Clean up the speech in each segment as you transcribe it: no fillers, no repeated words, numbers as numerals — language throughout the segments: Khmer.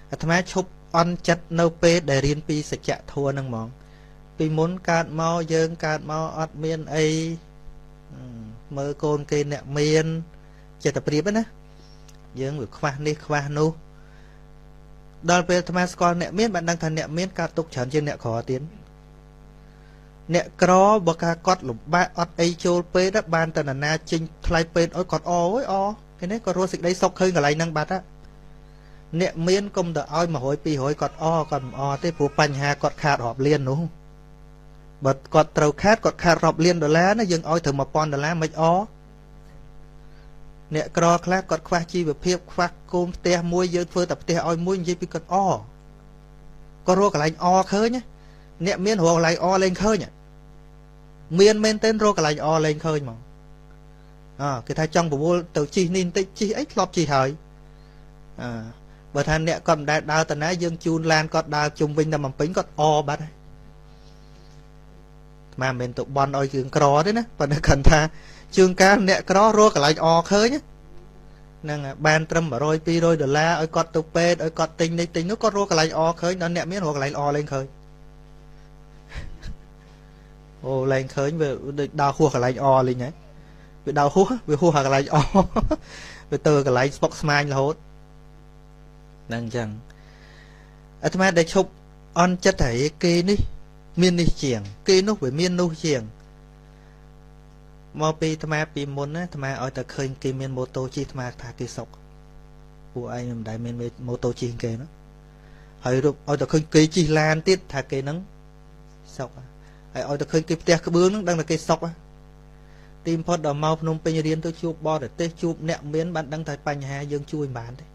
អាត្មាឈប់អន់ចិត្តនៅពេលដែលរៀនពីសច្ចធម៌ហ្នឹងហ្មងពីមុនកើតមកយើងកើតមកអត់មានអីមើលកូនគេអ្នកមានចិត្តប្រៀបណាយើងវាខ្វះនេះខ្វះនោះដល់ពេលអាត្មាស្គាល់អ្នកមានបានដឹងថាអ្នកមានការទុកច្រើនជាងអ្នកក្រទៀតអ្នកក្របើការកត់លំបាកអត់អីចូលពេទ្យបានតណ្ណាចេញថ្លៃពេទ្យឲ្យគាត់អើយអឃើញទេគាត់រស់សេចក្តីសុខឃើញកន្លែងហ្នឹងបាត់ហ่ะអ្នកមានកុំទៅឲ្យ100 200គាត់គាត់មិនទេព្រោះបញ្ហាគាត់ខាតរាប់លាននោះបើគាត់ត្រូវគាត់ខាតរាប់លានដុល្លារណាយើងឲ្យទៅ$1000មិនអ្នកក្រខ្លះគាត់ខ្វះជីវភាពខ្វះកូនផ្ទះមួយយើងធ្វើតែផ្ទះឲ្យមួយនិយាយពីគាត់គាត់រកកន្លែងឃើញអ្នកមានរកកន្លែងលេងឃើញមានមែនទេរកកន្លែងលេងឃើញមកគេថាចង់ប្រមូលទៅជីនេះបន្តិចជីអីធ្លាប់ជីហើយបើថាអ្នកគាត់មិនដែលដើរទៅណាយើងជូនឡានគាត់ដើរជុំវិញតែបំពេញគាត់បាត់ហើយមិនមែនទៅបន់ឲ្យគ្រឿងក្រទេណាប៉ុន្តែគាត់ថាជើងកាលអ្នកក្ររកកន្លែងឃើញហ្នឹងបានត្រឹម$100 $200ឲ្យគាត់ទៅពេទ្យឲ្យគាត់ទិញនេះទិញនោះគាត់រកកន្លែងឃើញដល់អ្នកមានរកកន្លែងលេងឃើញលេងឃើញវាដូចដើរហួសកន្លែងលេងហើយវាដើរហួសវាហួសកន្លែងវាទៅកន្លែងស្មុកស្មាញរហូតហ្នឹងអញ្ចឹងអាត្មាដែលឈប់អន់ចិត្តហើយគេនេះមាននេះជាងគេនោះវាមាននោះជាងមកពីអាត្មាពីមុនណាអាត្មាឲ្យតែឃើញគេមានម៉ូតូជិះអាត្មាថាគេសុកពួកឯងមិនដែលមានម៉ូតូជិះគេណាហើយឲ្យតែឃើញគេជិះឡានទៀតថាគេនឹងសុកហើយឲ្យតែឃើញគេផ្ទះក្បឿងហ្នឹងដឹងថាគេសុកទីបំផុតដល់មកភ្នំពេញរៀនទៅជួបបរទេសជួបអ្នកមានបានដឹងថាបញ្ហាយើងជួយមិនបានទេ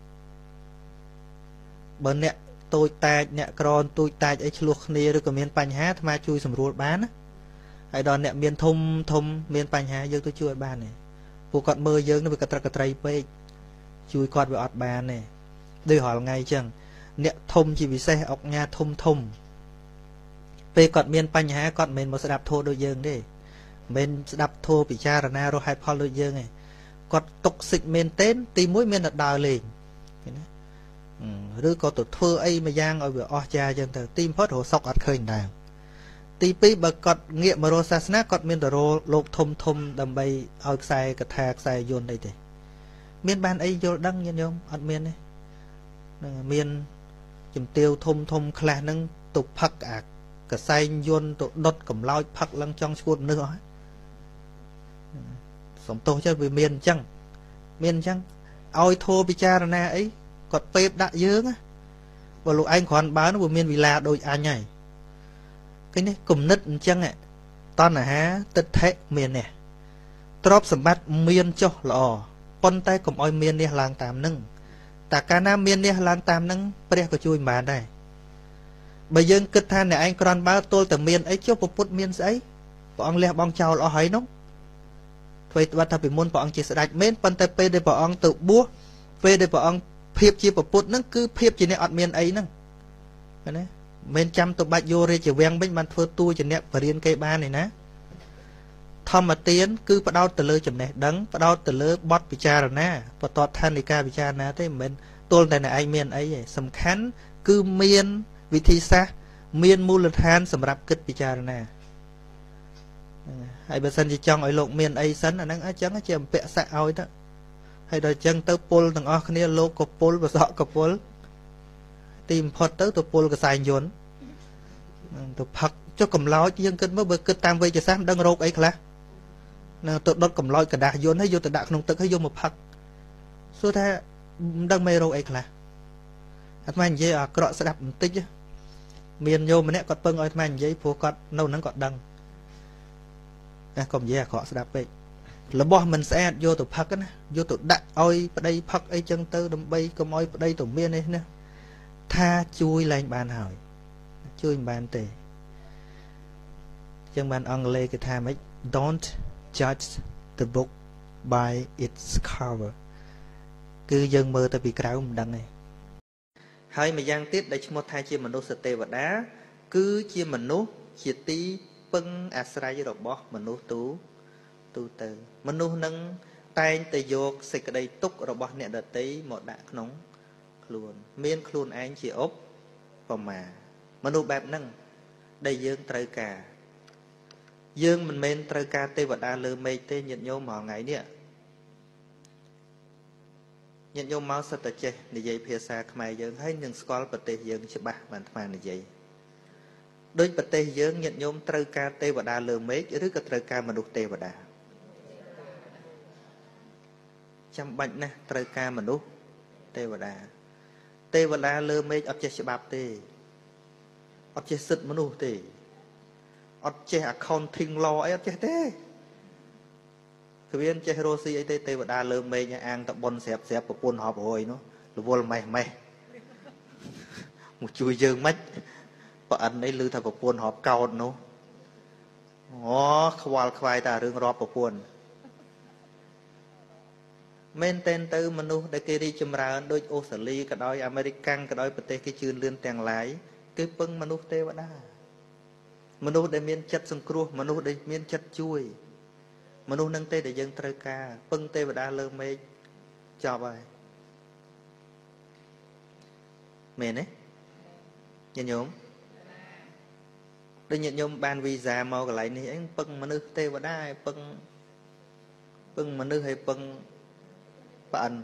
បើអ្នកតូចតាចអ្នកក្រទូចតាចអីឆ្លោះគ្នាឬក៏មានបញ្ហាអាត្មាជួយសម្រួលបានណាហើយដល់អ្នកមានធំមានបញ្ហាយើងទៅជួយបានទេពួកគាត់មើលយើងវាកត្រឹកកត្រីពេកជួយគាត់វាអត់បានទេដូចរាល់ថ្ងៃអញ្ចឹងអ្នកធំជាពិសេសអុកញ៉ាធំពេលគាត់មានបញ្ហាគាត់មិនមែនមកស្ដាប់ធម៌ដូចយើងទេមិនស្ដាប់ធម៌ពិចារណារកហេតុផលដូចយើងទេគាត់តុកសិចមែនទែនទីមួយមានតែដើរលេងណាឬក៏ទៅធ្វើអីមួយយ៉ាងឲ្យវាអស់ចាអញ្ចឹងទៅទីបំផុតរកសុកអត់ឃើញដែរទីពីរបើគាត់ងាកមករកសាសនាគាត់មានតែរកលោកធំដើម្បីឲ្យខ្សែកថាខ្សែយន្តអីទេមានបានអីយល់ដឹងញាតិញោមអត់មានទេនឹងមានជំទាវធំខ្លះហ្នឹងទៅផឹកអាកសែងយន្តទៅដុតកំឡោចផឹកឡើងចង់ឈួតមនុស្សអស់សំទោសចឹងវាមានអញ្ចឹងឲ្យធោពិចារណាអីគាត់ពេបដាក់យើងបើលោកឯងគ្រាន់បើវាមានវិឡាដូចអញហើយឃើញទេគំនិតអញ្ចឹងតណ្ហាទិដ្ឋិមាននេះទ្រព្យសម្បត្តិមានចុះល្អប៉ុន្តែកុំឲ្យមាននេះឡើងតាមនឹងតែកាលណាមាននេះឡើងតាមនឹងព្រះក៏ជួយមិនបានដែរបើយើងគិតថាអ្នកឯងគ្រាន់បើទល់តែមានអីចុះពុទ្ធមានស្អីព្រះអង្គលះបង់ចោលអស់ហើយនោះអ្វីត្បិតថាពីមុនព្រះអង្គជាស្ដេចមែនប៉ុន្តែពេលដែលព្រះអង្គទៅបួសពេលដែលព្រះអង្គភាពជាពុទ្ធហ្នឹងគឺភាពជាអ្នកអត់មានអីហ្នឹងណាមិនចាំទៅបាច់យករាជវាំងវិញបានធ្វើតួជាអ្នកបរៀនគេបានទេណាធម្មទានគឺផ្ដោតទៅលើចំណេះដឹងផ្ដោតទៅលើបទពិចារណាបតតឋានិកាពិចារណាទេមិនមែនទល់តែអ្នកឯងមានអីទេសំខាន់គឺមានវិធីសាស្ត្រមានមូលដ្ឋានសម្រាប់គិតពិចារណាហើយបើសិនជាចង់ឲ្យលោកមានអីសិនអាហ្នឹងអញ្ចឹងជាអពាក់សាក់ឲ្យទៅហើយដល់អញ្ចឹងទៅពុលទាំងអស់គ្នាលោកក៏ពុលបសក់ក៏ពុលទីបំផុតទៅពុលកសែងយន្តទៅផឹកចុះកំឡោចយើងគិតមើលបើគិតតាមវេជ្ជសាស្ត្រមិនដឹងរោគអីខ្លះនៅទៅដុតកំឡោចกระดาษយន្តហើយយកទៅដាក់ក្នុងទឹកហើយយកមកផឹកសួរថាមិនដឹងមេរោគអីខ្លះអាត្មានិយាយអាក្រក់ស្ដាប់បន្តិចមានញោមម្នាក់គាត់ពឹងឲ្យអាត្មានិយាយព្រោះគាត់នៅហ្នឹងគាត់ដឹងតែកុំនិយាយអាក្រក់ស្ដាប់ពេករបស់មិនស្អាតយកទៅផឹកណាយកទៅដាក់ឲ្យប្តីផឹកអីចឹងទៅដើម្បីកុំឲ្យប្តីទៅមាននេះណាថាជួយឡើងបានហើយជួយមិនបានទេចឹងបានអង់គ្លេសគេថាម៉េច don't judge the book by its cover គឺយើងមើលទៅពីក្រៅមិនដឹងទេហើយម្យ៉ាងទៀតដែលឈ្មោះថាជាមនុស្សទេវតាគឺជាមនុស្សជាទីពឹងអាស្រ័យរបស់មនុស្សទូទៅមនុស្សនឹងតែងតែយកសេចក្តីទុក្ខរបស់អ្នកដទៃមកដាក់ក្នុង luôn miên khuôn anh chỉ ốp và mà nụ bẹp nâng đây dương trời cả dương mình men trời cả tê vật đa lơ mây tê nhận nhôm mỏ ngày nè nhận nhôm máu sạch tật chê để dây phía xa khmai dương hay nhưng squall bật tê dương chỉ bạc bàn tham này dây đôi bật tê dương nhận nhôm trời cả tê vật đa lơ mây chứ cái trời cả mà nụ tê vật đa chăm bệnh nè trời cả mà nụ tê vật đa lơ mây ấp chê chỉ bạc tê ấp chê sứt mà nụ tê ấp chê accounting law ấy ấp chê têคือเจ้าโรซีไอเตวดาเริ่มเมย์เนี่ยอ่างตะบนเสียบปะปนหอบโอยเนาะหรือว่าไม่มุจุยเยิงมัดปะอันนี้ลือถ้าปะปนหอบเก่าเนาะอ๋อขวายควายแต่เรื่องรอบปะปนเมนเตนตือมนุษย์ได้เกลีจมราโดยออสเตรเลียก็โดยอเมริกันก็โดยประเทศที่ชื่อเลื่อนแต่งหลายคือปึงมนุษย์เทวดามนุษย์ได้เมียนจัดสังครัวมนุษย์ได้เมียนจัดช่วยมนุษย์นั่งเตะแต่ยังตระกาปึ้งเตะบดาเลิกไม่จอบอะไรเมนเนี่ยnhận nhôm đây nhận nhôm ban visa mau cái lại này anh pưng mà nước tê vào đai pưng mà nước hay pưng bạn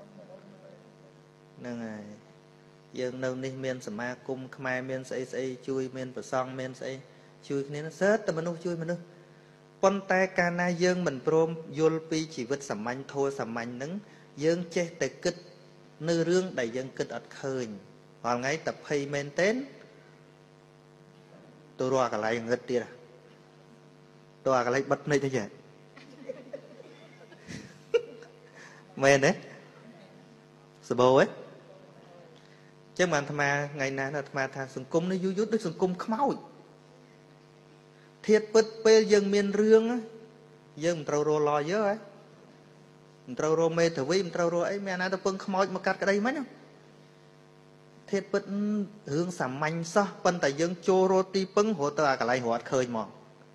nên này dân đâu đi miền sầm ma cung khmer miền xây chui miền bờ sông miền xây chui nên nó sớt tao mà nước chui mà nướcปนแต่การนายยังเหมือนพรมโยลปีชีวิตสมัยโทสมัยนั้นยังเจ๊แต่กึศเนื้อเรื่องใดยังกึศอัดเคยว่าไงแต่เพย์เมนเต้นตัวรัวกับอะไรเงินดีล่ะตัวกับอะไรบัดในที่ไหนเมนเนี่ยสบายเจ้ามันทำไมไงนะทำไมทางสังคมนี่ยุยด้วยสังคมขม้าเทียบปิดเปย์ยังเมียนเรื่องยังมันเตาโรลอยเยอะมันเตาโรเมถวีมันเตาโรไอ้แม่น่าจะเพิ่งขโมยมากัดกันได้ไหมเนี่ยเทียบปิดเรื่องสามัญซะปันแต่ยังโจโรตีปึ้งหัวตากับไรหัวเคยมอง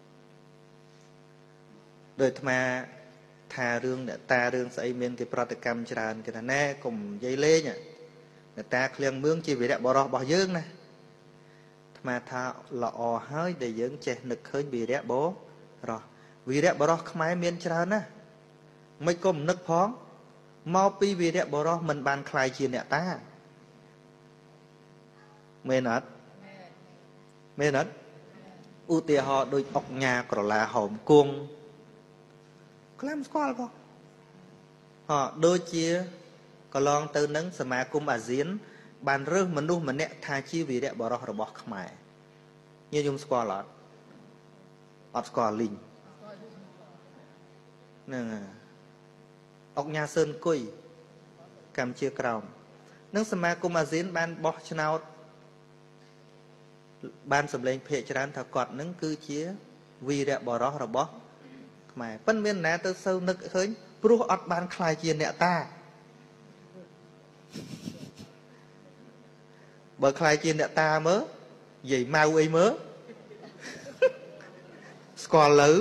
โดยทำไมทาเรื่องเนี่ยตาเรื่องใส่เมียนกับปฏิกรรมจานกันแน่กลุ่มยัยเล่เนี่ยตาเคลียงเมืองจีวิเดบรอบ่ยืงนะมาท่าละอให้ได้ยังเจนึกเคยวีเรียบรอวีเรียบรอขมายเมียนจรานะไม่ก้มนึกพ้องมาปีวีเรียบรอมันบานคลายจีเนี่ยตาเมนัดอุติหอโดยออกงากรลาหอมกุ้งคลามสกอลก็หอโดยเชียก็ลองเติมนังสมาคมอาเซียนบานเรื่องมนุษย์มันเนี่ยทาชีวีเดียบรอระบอกขมายเนี่ยยมสกอลอดสกอลลิงนั่นออกงาเซินกุยกำเชียกราวนังสมาคมอาเซียนบานบอกชนาวบานสำเร็จเพจร้านถากอดนั่งคือเชียวีเดียบรอระบอกขมายปั้นเมียนแหนตัวเซลนึกเคยปลุกอดบานคลายเชียเนี่ยตาบอคลายจีนเนี่ยตาเมื่อใหญ่มาไอ้เมื่อสกอลเลย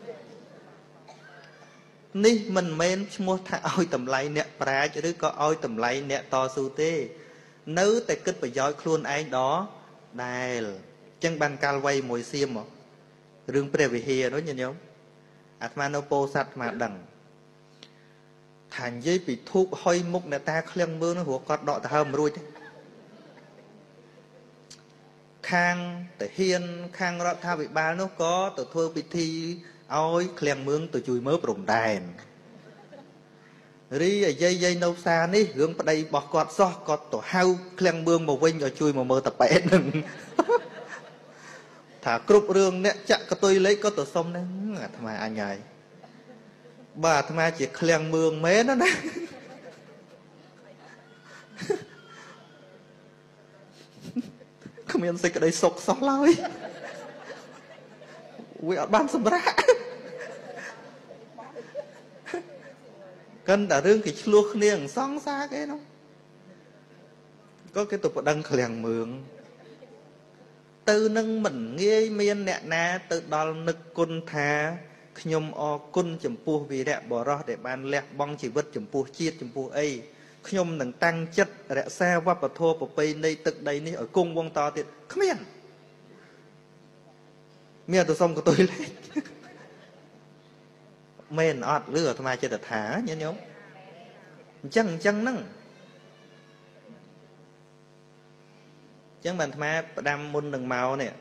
นี่มันเมนมัวถ้าเอาตำไลเนี่ยปลาจะหรือก็เอาตำไลเนี่ยต่อสู้เต้นื้อแต่กึศไปย้อยคลุนไอ้ดอได้จังบันกาลไวมวยเสียมหรอเรื่องเปรียบเฮียน้อยยังอัตมาโนโปสัตมาดังฐานยี่ปีทุกหอยมุกเนี่ยตาเคลื่อนมือหัวกอดดอกตะเฮมรุ่ยข้างแต่เฮียนข้างรัฐวิบาลนู้ก็ตัวทัวร์พิธีเอาเคลียงเมืองตัวจุยเมื่อปรุ่มแดนรีไอ้ยัยโนซานี่เรื่องประเดี๋ยวบอกกอดซอกกอดตัวเฮาเคลียงเมืองมาวิ่งเอาจุยมาเมื่อตะเป็ดหนึ่งถ้ากรุบเรื่องเนี่ยจะกระตุยเล็กก็ตัวส้มนั่นทำไมอันใหญ่บ้าทำไมchỉเคลียงเมืองเม้นั่นนะขมิ้นใส่กระไดสกซอกเลยวิ่งบ้านสมระกันแต่เรื่องกิจลูกเนี่ยซองซาcái nó có cái tục đăng khèng mượn từ nâng mình nghe miên nẹt na từ đó nực côn thà nhom o côn chấm pu vì đẹp bỏ ra để ban lẹt bong chỉ vứt chấm pu chiết chấm pu ấy ខ្ញុំនឹងតាំងចិត្តរក្សាវប្បធម៌ប្រពៃណីទឹកដីនេះឲ្យគង់វង្សតទៀតគ្មានទៅសុំកតុយលេខមែនអត់ឬអាត្មាចិត្តថាញាតិញោមអញ្ចឹងហ្នឹងអញ្ចឹងបានអាត្មាផ្ដាំមុននឹងមកនេះ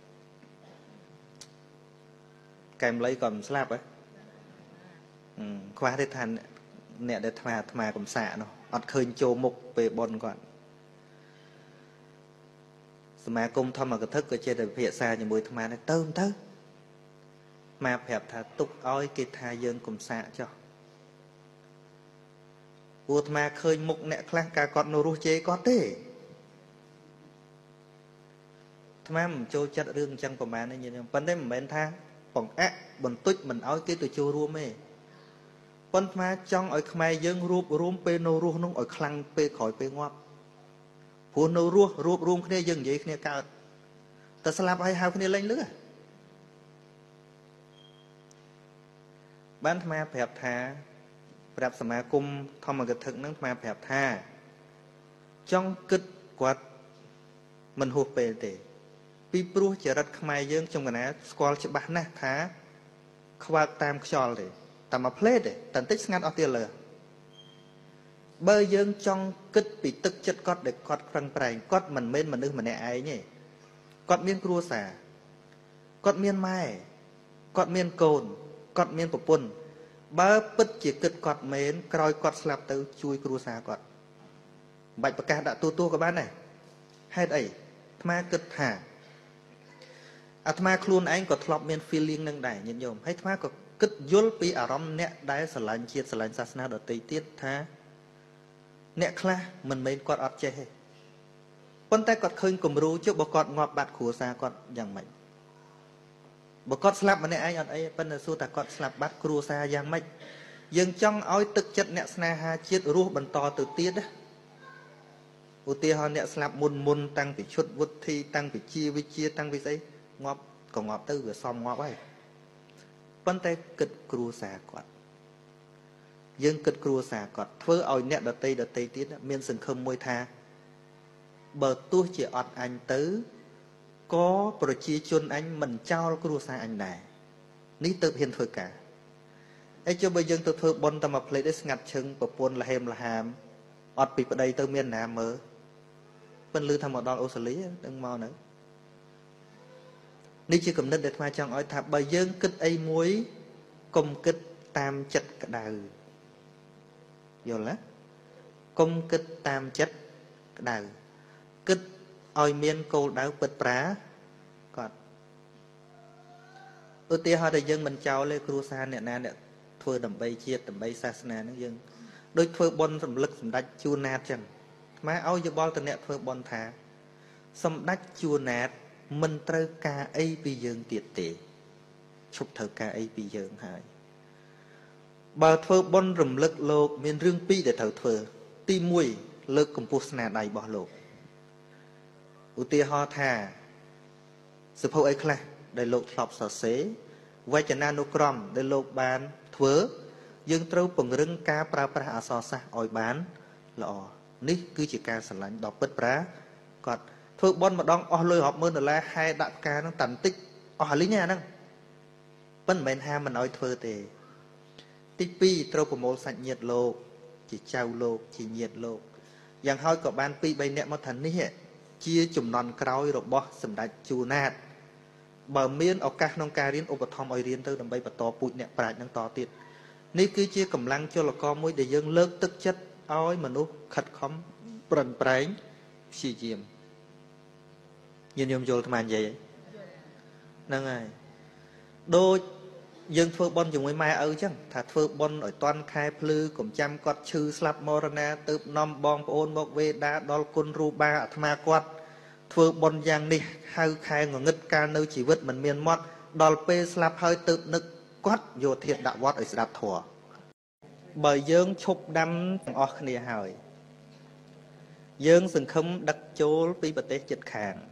កែមលៃក៏មិនស្លាប់ហ៎ខ្វះទេថាអ្នកដែលអាត្មាកំសាកនោះអត់ឃើញចូលមុខពេលប៉ុនគាត់សមាគមធម្មកថាក៏ចេះតែវិភាសាជាមួយអាត្មានេះទៅមកប្រាប់ថាទុកឲ្យគេថាយើងកំសាកចុះព្រោះអាត្មាឃើញមុខអ្នកខ្លះការគាត់នៅរស់ជេរគាត់ទេអាត្មាមិនចូលចិត្តរឿងអញ្ចឹងប្រហែលទេញាតិញោមប៉ុន្តែមិនមែនថាបង្អាក់បន្ទុចមិនឲ្យគេទៅចូលរួមទេប៉ុន្តែចង់ឲ្យខ្មែរយើងរួបរวมពេលនៅរស់នោះឲ្យខ្លាំងពេលក្រោយពេលងាប់ព្រោះនៅរស់រួបរวมគ្នាយើងនិយាយគ្នាកើតតែស្លាប់ហើយហៅគ្នាលេងលឺបានអាត្មាប្រាប់ថាប្រាប់សមាគមធម្មកថាហ្នឹងអាត្មាប្រាប់ថាចង់គិតគាត់មិនហួសពេលទេពីព្រោះចរិតខ្មែរយើងខ្ញុំកណាស្គាល់ច្បាស់ណាស់ថាខ្វាកតាមខ្យល់ទេតែមកផ្លេតទេតែបន្តិចស្ងាត់អស់ទៀតលើបើយើងចង់គិតពីទឹកចិត្តគាត់ដែលគាត់ប្រឹងប្រែងគាត់មិនមែនមនុស្សម្នាក់ឯងទេគាត់មានគ្រួសារគាត់មានម៉ែគាត់មានកូនគាត់មានប្រពន្ធបើពិតជាគិតគាត់មែនក្រោយគាត់ស្លាប់ទៅជួយគ្រួសារគាត់មិនបាច់ប្រកាសដាក់ទូក៏បានដែរហេតុអីអាត្មាគិតថាអាត្មាខ្លួនឯងក៏ធ្លាប់មាន feeling នឹងដែរញាតិញោមហើយអាត្មាក៏គិតយល់ពីអារម្មណ៍អ្នកដែលស្រឡាញ់ជាតិស្រឡាញ់សាសនាដទៃទៀតថាអ្នកខ្លះមិនមែនគាត់អត់ចេះទេប៉ុន្តែគាត់ឃើញគំរូជិះបើគាត់ងាប់បាត់គ្រួសារគាត់យ៉ាងម៉េចបើគាត់ស្លាប់ម្នាក់ឯងអត់អីប៉ុន្តែសួរថាគាត់ស្លាប់បាត់គ្រួសារយ៉ាងម៉េចយើងចង់ឲ្យទឹកចិត្តអ្នកស្នេហាជាតិរស់បន្តទៅទៀតណាឧទាហរណ៍អ្នកស្លាប់មុនតាំងពីឈុតវុទ្ធីតាំងពីជាវិជាតាំងពីស្អីងាប់ក៏ងាប់ទៅវាសមងាប់ហើយប៉ុន្តែគិតគ្រួសារគាត់យើងគិតគ្រួសារគាត់ធ្វើឲ្យអ្នកដតីទៀតមានសង្ឃឹមមួយថាបើទោះជាអត់អញទៅក៏ប្រជាជនអញមិនចោលគ្រួសារអញដែរនេះទៅហ៊ានធ្វើការហើយចុះបើយើងទៅធ្វើបុណ្យតែមួយផ្លេតឯងស្ងាត់ឈឹងប្រពន្ធលហេមលហាមអត់ពីប្តីទៅមានណាមើលប៉ិនលឺថាមកដល់អូស្ត្រាលីដឹងមកនៅនេះជាគំនិតដែលអាត្មាចង់ឲ្យថាបើយើងគិតអីមួយកុំគិតតាមចិត្តក្តៅយល់ទេកុំគិតតាមចិត្តក្តៅគិតឲ្យមានគោលដៅពិតប្រាកដឧទាហរណ៍ដែលយើងមិនចោលទេគ្រួសារអ្នកណាអ្នកធ្វើដើម្បីជាតិដើម្បីសាសនាហ្នឹងយើងដូចធ្វើបុណ្យរំលឹកសម្ដេចជួនណាតចឹងខ្មែរឲ្យយោបល់ទៅអ្នកធ្វើបុណ្យថាសម្ដេចជួនណាតមិនត្រូវការអីពីយើងទៀតទេឈប់ត្រូវការអីពីយើងហើយបើធ្វើបុណ្យរំលឹកលោកមានរឿងពីរដែលត្រូវធ្វើទី1លើកកម្ពស់ស្នាដៃរបស់លោកឧទាហរណ៍ថាសភៅអីខ្លះដែលលោកធ្លាប់សរសេរវចនានុក្រមដែលលោកបានធ្វើយើងត្រូវពង្រឹងការប្រើប្រាស់អក្សរសាស្ត្រឲ្យបានល្អនេះគឺជាការស្រឡាញ់ដ៏ពិតប្រាកដធ្វើបន់ម្ដងអស់លុយរាប់ម៉ឺនដុល្លារហែដាក់ផ្កាហ្នឹងតាន់តិចអស់លីងអាហ្នឹងប៉ុន្តែមិនមែនហាមិនឲ្យធ្វើទេទី2ត្រូវប្រមូលសាច់ញាតិលោកជាចៅលោកជាញាតិលោកយ៉ាងហោចក៏បាន2-3នាក់មកថានេះជាចំនួនក្រោយរបស់សម្ដេចជួនណាតបើមានឱកាសក្នុងការរៀនឧបត្ថម្ភឲ្យរៀនទៅដើម្បីបន្តពូជអ្នកប្រាជ្ញនឹងតទៀតនេះគឺជាកម្លាំងចលករមួយដែលយើងលើកទឹកចិត្តឲ្យមនុស្សខិតខំប្រឹងប្រែងព្យាយាមញាតិញោមយល់អាត្មានិយាយហ្នឹងហើយដូចយើងធ្វើបុណ្យជាមួយម៉ែឪចឹងថាធ្វើបុណ្យឲ្យតាន់ខែភ្លឺកុំចាំគាត់ឈឺស្លាប់មរណាទៅនាំបងប្អូនមកវេដាដល់គុណរូបាអាត្មាគាត់ធ្វើបុណ្យយ៉ាងនេះហៅខែងងឹតកាលនៅជីវិតមិនមានមាត់ដល់ពេលស្លាប់ហើយទៅនឹកគាត់យកធាតុដាក់វត្តឲ្យស្ដាប់ធម៌បើយើងឈប់ដាំទាំងអស់គ្នាហើយយើងសង្ឃឹមដឹកចូលពីប្រទេសជិតខាង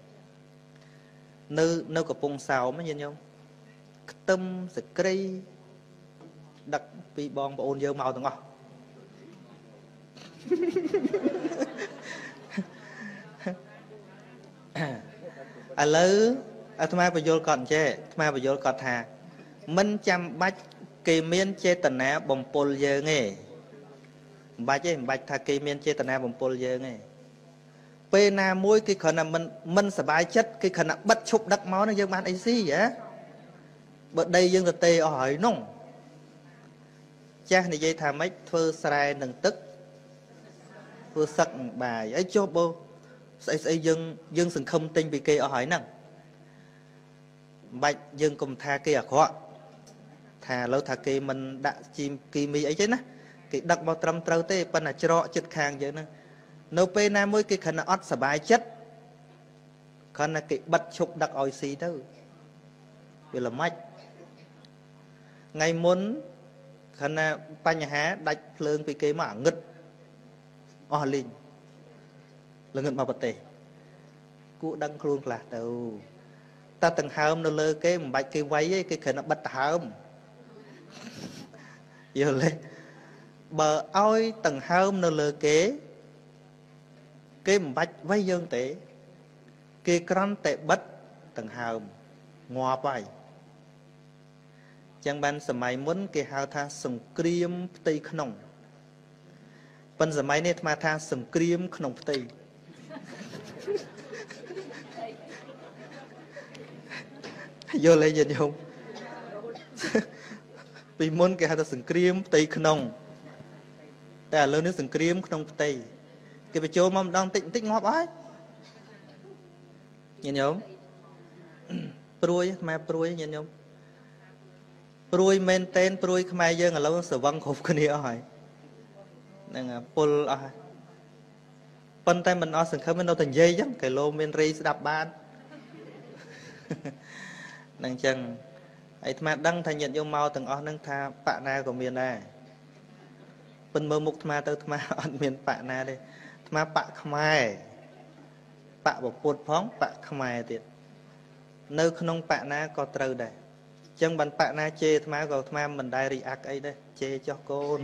នៅកំពង់សោមញាតិញោមខ្ទឹមសក្រីដឹកពីបងប្អូនយើងមកទាំងអស់ឥឡូវអាត្មាបញ្យល់គាត់ចេះអាត្មាបញ្យល់គាត់ថាមិនចាំបាច់គេមានចេតនាបំពុលយើងទេមិនបាច់ទេមិនបាច់ថាគេមានចេតនាបំពុលយើងទេពេលណាមួយគេគ្រាន់តែមិនសบายចិត្តគេគ្រាន់តែបិទឈប់ដឹកមកនឹងយើងបានអីស៊ីហ៎បើដីយើងទៅទេអស់ហើយនោះចាស់និយាយថាម៉េចធ្វើស្រែនឹងទឹកធ្វើសឹកនឹងបាយអីចុះបើស្អីស្អីយើងសង្ឃឹមទិញពីគេអស់ហើយហ្នឹងមិនបាច់យើងកុំថាគេអាក្រក់ថាឥឡូវថាគេមិនដាក់ជីមគីមីអីទេណាគេដឹកមកត្រឹមត្រូវទេប៉ុន្តែច្រកចិត្តខាងយើងហ្នឹងនៅពេលណាមួយគេគ្រាន់តែអត់សុបាយចិត្តគ្រាន់តែគេបិទឈប់ដឹកឲ្យស៊ីទៅវាល្មិចថ្ងៃមុនគ្រាន់តែបញ្ហាដាច់ភ្លើងពីគេមកអាងឹតអស់លីងល្ងឹតមកប្រទេសគួរដឹងខ្លួនខ្លះទៅតែដង្ហើមនៅលើគេមិនបាច់គេវាយទេគេគ្រាន់តែបិទដង្ហើមយល់ទេបើឲ្យដង្ហើមនៅលើគេមិនបាច់វាយយើងទេគេគ្រាន់តែបិទដង្ហើមងាប់ហើយចឹងបានសម័យមុនគេហៅថាសង្គ្រាមផ្ទៃក្នុងប៉ុន្តែសម័យនេះអាត្មាថាសង្គ្រាមក្នុងផ្ទៃយល់ទេញាតិញោមពីមុនគេហៅថាសង្គ្រាមផ្ទៃក្នុងតែឥឡូវនេះសង្គ្រាមក្នុងផ្ទៃគេបញ្ចូលមកម្ដងតិចតិចងាប់ហើយញាតិញោមព្រួយអាត្មាព្រួយញាតិញោមព្រួយមែនតែនព្រួយខ្មែរយើងឥឡូវស្រវឹងគ្រប់គ្នាអស់ហើយហ្នឹងពុលអស់ហើយប៉ុន្តែមិនអស់សង្ឃឹមនៅតែនិយាយចឹងគីឡូមានរីស្ដាប់បានហ្នឹងចឹងអាត្មាដឹងថាញាតិញោមមកទាំងអស់ហ្នឹងថាបកណាក៏មានដែរប៉ុន្តែមើលមុខអាត្មាទៅអាត្មាអត់មានបកណាទេអាត្មាបកខ្មែរបកពុទ្ធផងបកខ្មែរទៀតនៅក្នុងបកណាក៏ត្រូវដែរចឹងបានបកណាជេរអាត្មាក៏អាត្មាមិនដែររីអាក់អីដែរជេរចុះកូន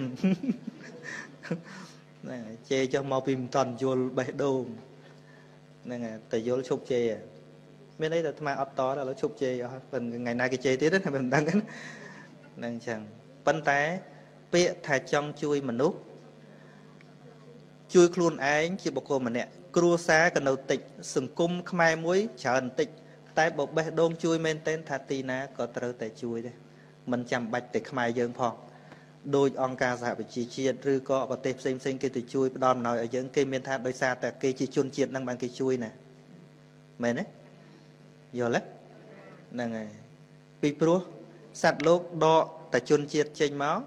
ហ្នឹងជេរចុះមកពីមិនតន់យល់បេះដូងហ្នឹងតែយល់ឈប់ជេរមានអីតែអាត្មាអត់តដល់ឥឡូវឈប់ជេរអស់ប៉ុន្តែថ្ងៃណាគេជេរទៀតណាមិនដឹងហ្នឹងចឹងប៉ុន្តែពាក្យថាចង់ជួយមនុស្សជួយខ្លួនឯងជាបុគ្គលម្នាក់គ្រួសារក៏នៅតិចសង្គមខ្មែរមួយច្រើនតិចតែបើបេះដូងជួយមែនទែនថាទីណាក៏ត្រូវតែជួយដែរមិនចាំបាច់តែខ្មែរយើងផងដោយអង្គការសហប្រជាជាតិឬក៏ប្រទេសផ្សេងៗគេទៅជួយផ្ដល់អំណោយឲ្យយើងគេមានថាដោយសារតែគេជាជនជាតិហ្នឹងបានគេជួយណាមែនទេយល់ទេហ្នឹងហើយពីព្រោះសត្វលោកដកតែជនជាតិចេញមក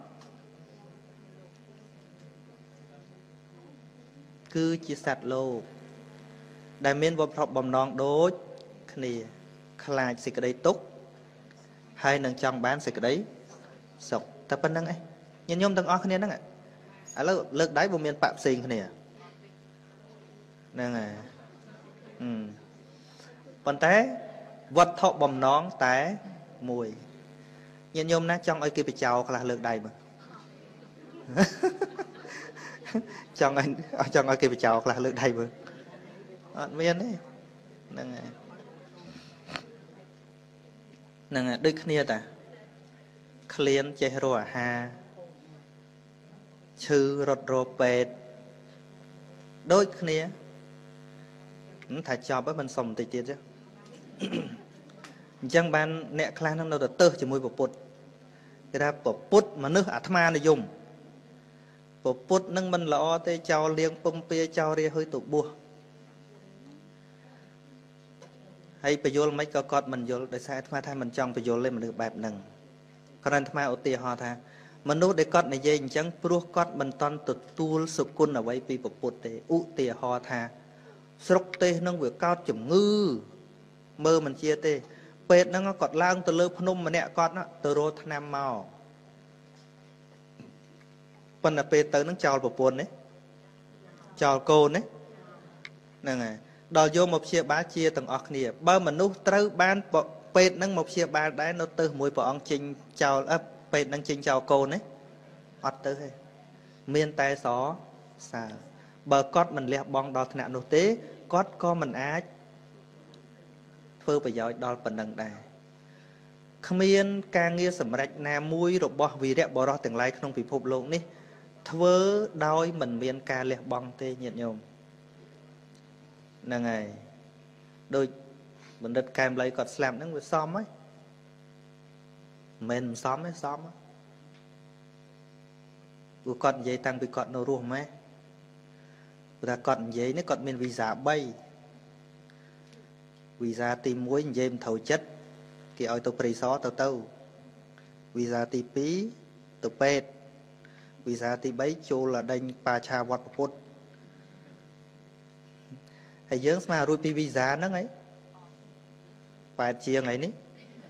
គឺជាសត្វលោកដែលមានវត្ថុបំណងដូចគ្នាខ្លាចសេចក្តីទុក្ខហើយនឹងចង់បានសេចក្តីសុខតែប៉ុណ្្នឹងឯងញាតិញោមទាំងអស់គ្នាហ្នឹងឥឡូវលើកដៃបើមានបាក់ផ្សេងគ្នាហ្នឹងហើយប៉ុន្តែវត្ថុបំណងតែមួយញាតិញោមណាចង់ឲ្យគេបចោខ្លះលើកដៃមើលចង់ឲ្យគេបចោខ្លះលើកដៃមើលអត់មានទេហ្នឹងហើយហ្នឹងហើយដូចគ្នាតាក្លៀនចេះរកអាហារឈឺរត់រពេទ្យដូចគ្នាថាចប់ហើយមិនសុំបន្តិចទៀតទេអញ្ចឹងបានអ្នកខ្លះនឹងនៅតែទើសជាមួយពពុទ្ធគេថាពពុទ្ធមនុស្សអាត្មានិយមពពុទ្ធនឹងមិនល្អទេចោលលៀងពងពាចោលរាហុយទៅបួសហើយបញ្យលមិនក៏គាត់មិនយល់ដោយសារអាត្មាថាមិនចង់បញ្យលទេមនុស្សបែបហ្នឹងគ្រាន់អាត្មាឧទាហរណ៍ថាមនុស្សដែលគាត់និយាយអញ្ចឹងព្រោះគាត់មិនតន់ទទួលសុគន្ធអ្វីពីពពុទ្ធទេឧទាហរណ៍ថាស្រុកទេសនឹងវាកោតជំងឺមើលមិនជាទេពេទ្យហ្នឹងគាត់ឡើងទៅលើភ្នំម្នាក់គាត់ទៅរកថ្នាំមកប៉ុន្តែពេលទៅនឹងចោលប្រពន្ធនេះចោលកូននេះហ្នឹងហើយដល់យកមកព្យាបាលជាទាំងអស់គ្នាបើមនុស្សត្រូវបានពេទ្យហ្នឹងមកព្យាបាលដែរនៅទៅមួយព្រះអង្គចេញចោលពេទ្យហ្នឹងចេញចោលកូននេះអត់ទៅទេមានតែស sao bờ cót mình lẹ bong đo thằng nô tế cót có mình ái phơi bây giờ đo phần đằng đài không yên ca nghe sầm rạch nam mũi rồi bỏ vì đẹp bỏ đó từng lại không bị phục lộn ní thưa đôi mình miên ca lẹ bong tê nhiệt nhôm là ngày đôi mình đặt cam lấy cọt slam nó mới xóm ấy mình xóm ấy xóm á vừa cọt giấy tăng bị cọt nô ruộng mấy vừa cọt giấy nó cọt miền visa bay visa tìm muối dêm thầu chất thì oi tàu prey xó tàu tàu visa tí pí tàu pet visa tí bấy chô là đành pa cha vọt phốt hay dưỡng mà rồi pi visa nó ấy ba chia ngày ní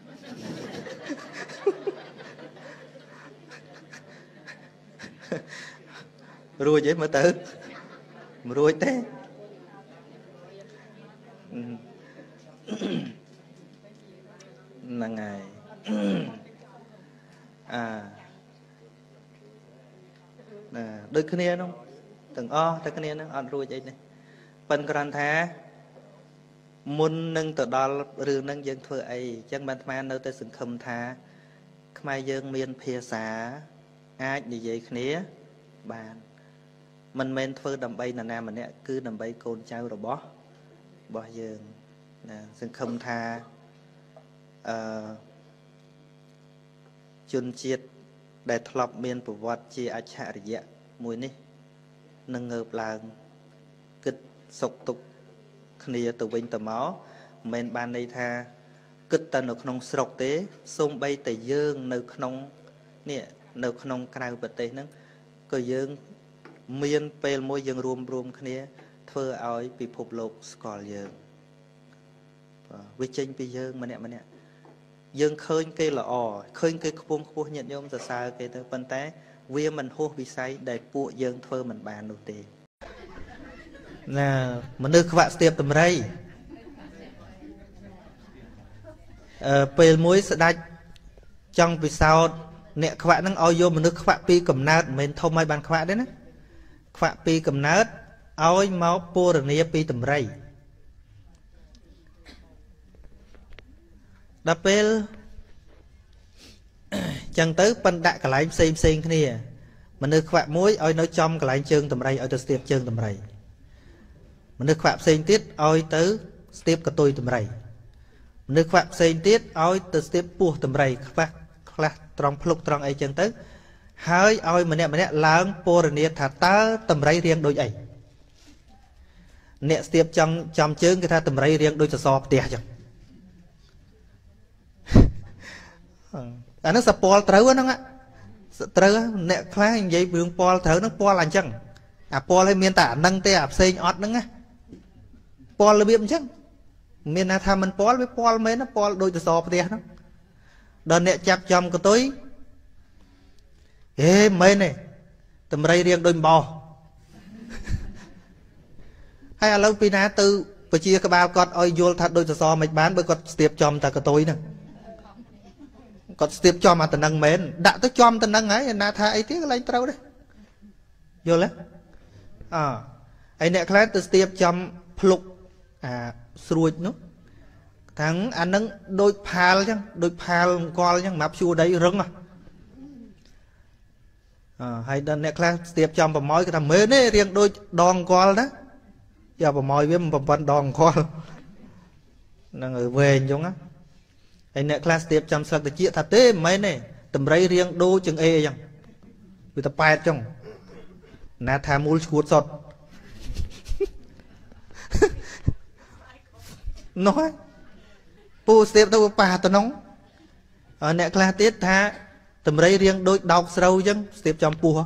rồi vậy mà tự rồi thế là ngày đôi khi này không từng đôi khi này nó ăn rồi vậy này phần còn thà muốn nâng từ đó rừng nâng dân thưa ấy chẳng bàn mà nơi tới sừng khâm thà mai dân miền phía xã ai như vậy khné bàn mình men thưa đầm bay là nam mình nè cứ đầm bay côn trao rồi bỏ dân sừng khâm thà chun chiết để thọp miền của vật chi ách hạ dạ mùi ní nâng ngợp là kích sọc tục khné từ bên từ máu men ban đây tha kích ta được nông sọc tế xung bay từ dương nơi nông nè nơi nông cài vật tế nâng có dương miền pel môi dương rùm khné thưa ỏi bị phục lục score dương với tranh bị dương mà nè dương khơi cây là khơi cây khô nhận nhôm giờ sao cây tới phân té vì mình hô bị say để phụ dương thưa mình bàn đầu tiên nè mình được các bạn tiếp tầm đây pel muối sẽ đạch trong vì sao nè các bạn đang vô mình được các bạn pi cầm nát mình thông mai bàn các bạn đấy nè các bạn pi cầm nát oi máu po rồi nè pi tầm đây đập pel chẳng tới phân đại cả lại xem cái này mình được các bạn muối oi nói trong cả lại chương tầm đây oi tới tiếp chương tầm đây mình được phạm sinh tiết oi tới tiếp cả tôi tầm rầy mình được phạm sinh tiết oi tới tiếp buộc tầm rầy các bác trong lúc trong ấy chân tới hơi oi mình nè láng po rồi nè thả ta tầm rầy riêng đôi ấy nè tiếp trong chương cái tha tầm rầy riêng đôi cho sọp tè chẳng nó sập pol trâu nó á trâu nè khá vậy vương pol thở nó pol là chẳng pol hay miền tả nâng tè sinh ót nó á pol là biết chứ miền nào tham mình pol với pol mấy nó pol đôi từ sọp tè nó đợt nè chập chồng của tôi ê mấy này tầm đây riêng đôi bò hay là lâu pina từ và chia cái bao con ơi vô thật đôi từ sọp mày bán với con tiệp chồng ta của tôi nè còn tiếp cho mà tình năng mến đã tới cho tình năng ấy na tha ấy tiếc lên trâu đấy vô lấy ấy nè class từ tiếp chăm pluk xuôi nó thằng anh nâng đôi pal chứ đôi pal con chứ map chua đấy rừng hay đơn nè class tiếp chăm vào mối cái thằng mến ấy riêng đôi đòn con đó giờ vào mối với một phần đòn con là người về giống á anh nè class tiếp chăm sóc từ chia thật thế mấy này tầm rây riêng đô chừng e chẳng người ta bài trong nà tham mưu chuột sọt nói pu tiếp đâu bà tao nóng nè class tiếp tha tầm rây riêng đôi đọc sâu chứ tiếp chăm pu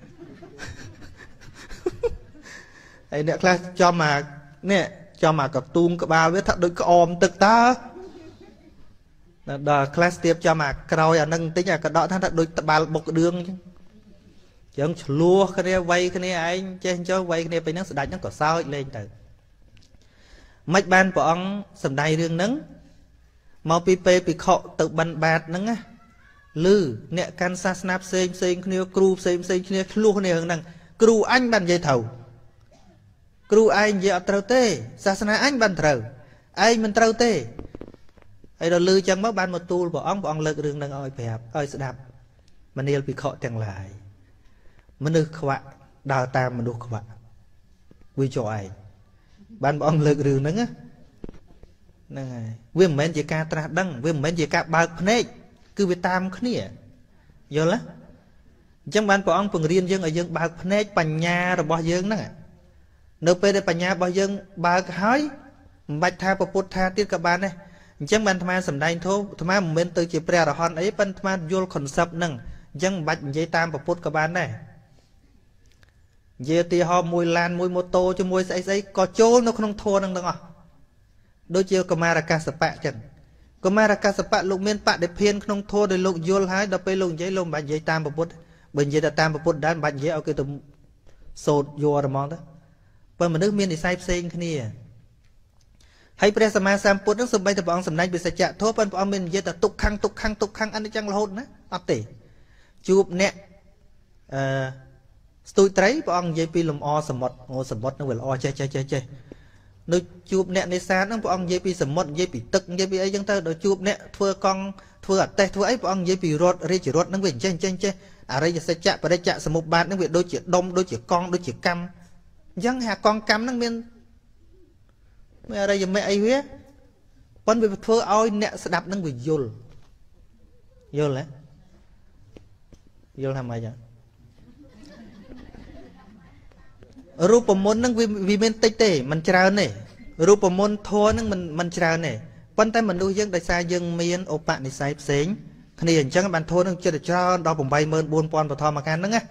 anh nè class cho mà nè cho mà cặp tuôn cái bao với thật đôi cái ôm tức ta đờ class tiếp cho mà cày nâng tính là cái đó thằng đôi ba một đường chứ chẳng lúa cái này vay cái này anh trên cho vay cái này phải nó sẽ đánh nó có sao lên từ mạch ban của ông sầm đầy đường nắng mau pi pi khọ tự bàn bạt nắng á lư nè can sa snap xem kia crew xem kia luôn này hơn năng គ្រូអញបាននិយាយត្រូវគ្រូឯងនិយាយអត់ត្រូវទេសាសនាអញបានត្រូវឯងមិនត្រូវទេហើយដល់លឺចឹងមកបានមកទូលព្រះអង្គលើករឿងនឹងឲ្យប្រាប់ឲ្យស្ដាប់មនាលភិក្ខុទាំងឡាយមនុស្សខ្វាក់ដើរតាមមនុស្សខ្វាក់វាចុះឯងបានព្រះអង្គលើករឿងហ្នឹងហ្នឹងហើយវាមិនមែនជាការត្រាស់ដឹងវាមិនមែនជាការបើកភ្នែកគឺវាតាមគ្នាយល់ទេអញ្ចឹងបានព្រះអង្គពង្រៀនយើងឲ្យយើងបើកភ្នែកបញ្ញារបស់យើងហ្នឹងនៅពេលដែលបញ្ញារបស់យើងបើកហើយមិនបាច់ថាពុទ្ធថាទៀតក៏បានដែរអញ្ចឹងបានអាត្មាសំដែងធម៌អាត្មាមិនមែនទៅជាព្រះអរហន្តអីប៉ុន្តែអាត្មាយល់ concept ហ្នឹងអញ្ចឹងមិនបាច់និយាយតាមពុទ្ធក៏បានដែរនិយាយទីហោមួយឡានមួយម៉ូតូជាមួយស្អីស្អីក៏ចូលនៅក្នុងធម៌ហ្នឹងទាំងអស់ដូចជាកុមារកាសបៈអញ្ចឹងកុមារកាសបៈលោកមានបដិភានក្នុងធម៌ដែលលោកយល់ហើយដល់ពេលលោកនិយាយលោកមិនបាច់និយាយតាមពុទ្ធបើនិយាយតែតាមពុទ្ធដែរមិនបាច់និយាយឲ្យគេទៅសូត្រយល់ហ្មងទៅបើមនុស្សមាននិស័យផ្សេងគ្នាហើយព្រះសម្មាសម្ពុទ្ធនឹងសូម្បីតែព្រះអង្គសម្ដែងពីសច្ចធម៌ប៉ុន្តែព្រះអង្គមាននិយាយតែទុក្ខំអនិច្ចំរហូតណាអត់ទេជួបអ្នកស្ទូចត្រីព្រះអង្គនិយាយពីលំអសមុទ្រសមុទ្រនឹងវាល្អចេះនៅជួបអ្នកនេសាទហ្នឹងព្រះអង្គនិយាយពីសមុទ្រនិយាយពីទឹកនិយាយពីអីចឹងទៅដល់ជួបអ្នកធ្វើកង់ធ្វើអតេសធ្វើអីព្រះអង្គនិយាយពីរដ្ឋរាជរដ្ឋហ្នឹងវាចេះអរិយសច្ចៈបរិច្ចសមុប្បាតហ្នឹងវាដូចជាដុំដូចជាកង់ដូចជាកម្មអញ្ចឹងហាកង់កម្មហ្នឹងមានអរិយមេអីវាប៉ុន្តែវាធ្វើឲ្យអ្នកស្ដាប់ហ្នឹងវាយល់ទេយល់ថាម៉េចរូបមន្តហ្នឹងវាមានតិចទេមិនច្រើនទេរូបមន្តធម៌ហ្នឹងមិនច្រើនទេប៉ុន្តែមនុស្សយើងដោយសារយើងមានឧបនិស្ស័យផ្សេងគ្នាអញ្ចឹងបានធម៌ហ្នឹងចិត្តច្រើនដល់ 84000 បឋមកាលហ្នឹងណា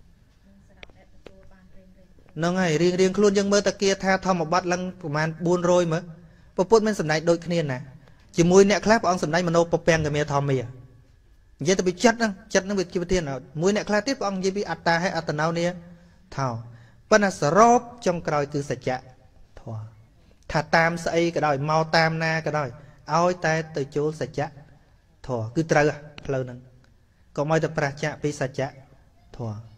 ហ្នឹងហើយរៀងខ្លួនយើងមើលតាគាថាធម្មបត្តិឡើងប្រហែល400មើលពពុទ្ធមានសម្ដែងដូចគ្នាណាជាមួយអ្នកខ្លះព្រះអង្គសម្ដែងមโนពពាំងកមេធម្មានិយាយទៅពីចិត្តហ្នឹងវាជាប្រធានមួយអ្នកខ្លះទៀតព្រះអង្គនិយាយពីអត្តាហើយអត្តនោនេះថោប៉ុន្តែសរុបចុងក្រោយគឺសច្ចៈធម៌ថាតាមស្អីក៏ដោយមកតាមណាក៏ដោយឲ្យតែទៅចូលសច្ចៈធម៌គឺត្រូវផ្លូវហ្នឹងកុំឲ្យតែប្រឆាចពីសច្ចៈធម៌